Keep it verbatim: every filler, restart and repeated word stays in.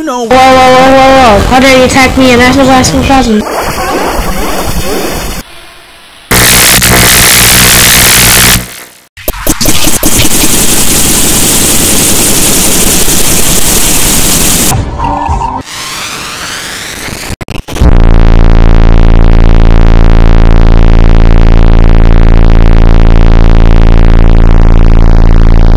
know. Whoa, whoa, whoa, whoa, whoa. How dare you attack me and National Blasting Cousin?